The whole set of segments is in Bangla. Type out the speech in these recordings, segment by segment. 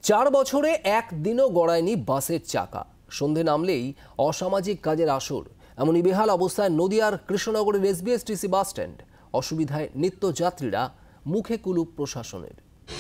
4 বছরে একদিনও গড়ায়নি বাসের চাকা। সন্ধে নামলেই অসামাজিক কাজের আসর। এমনই বেহাল অবস্থায় নদিয়ার কৃষ্ণনগরের এসবিএসটিসি বাস স্ট্যান্ড। অসুবিধায় নিত্যযাত্রীরা, মুখে কুলুপ প্রশাসনের।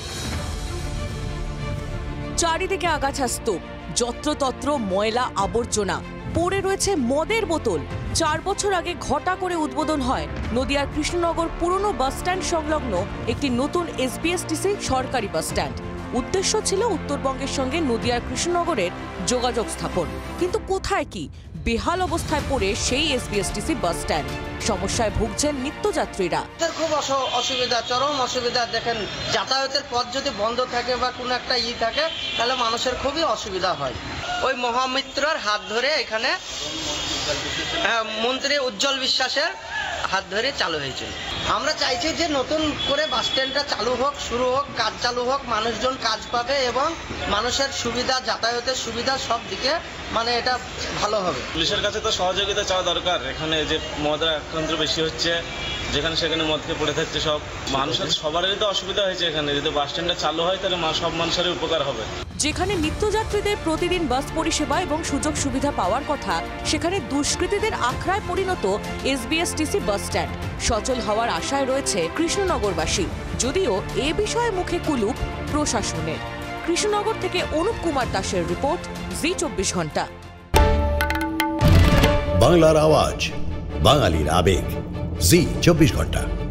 চারিদিকে আগাছা স্তূপ, যত্রতত্র ময়লা আবর্জনা, পড়ে রয়েছে মদের বোতল। 4 বছর আগে ঘটা করে উদ্বোধন হয় নদিয়ার কৃষ্ণনগর পুরনো বাস স্ট্যান্ড সংলগ্ন একটি নতুন এসবিএসটিসি সরকারি বাস স্ট্যান্ড। উদ্দেশ্য ছিল উত্তরবঙ্গের সঙ্গে নদিয়ার কৃষ্ণনগরের যোগাযোগ স্থাপন। কিন্তু কোথায় কি বেহাল অবস্থায় পড়ে সেই এসবিএসটিসি বাস স্ট্যান্ড। সমস্যায় ভুগছেন নিত্যযাত্রীরা। খুব অসুবিধা, চরম অসুবিধা। দেখেন, যাতায়াতের পথ যদি বন্ধ থাকে বা কোনো একটা থাকে, তাহলে মানুষের খুবই অসুবিধা হয়। ওই মহামিত্রর হাত ধরে এখানে মন্ত্রী উজ্জ্বল বিশ্বাসের হাত ধরে চালু হয়েছিল। আমরা চাইছি যে নতুন করে বাস স্ট্যান্ডটা চালু হোক, শুরু হোক, কাজ চালু হোক, মানুষজন কাজ পাবে এবং মানুষের সুবিধা, যাতায়াতের সুবিধা সব দিকে এটা ভালো হবে। পুলিশের কাছে তো সহযোগিতা চাওয়া দরকার। এখানে যে মদের আক্রান্ত বেশি হচ্ছে, যেখানে সেখানে মদকে পড়ে থাকছে সব মানুষের, সবারই তো অসুবিধা হয়েছে। এখানে যদি বাস স্ট্যান্ডটা চালু হয় তাহলে সব মানুষেরই উপকার হবে। যেখানে নিত্যযাত্রীদের প্রতিদিন বাস পরিষেবা এবং সুযোগ সুবিধা পাওয়ার কথা, সেখানে দুষ্কৃতীদের আখড়ায় পরিণত এসবিএসটিসি বাস স্ট্যান্ড। সচল হওয়ার আশায় রয়েছে কৃষ্ণনগরবাসী, যদিও এ বিষয়ে মুখে কুলুপ প্রশাসনের। কৃষ্ণনগর থেকে অনুপ কুমার দাসের রিপোর্ট, জি 24 ঘন্টা। বাংলার আওয়াজ, বাঙালির আবেগ, জি 24 ঘন্টা।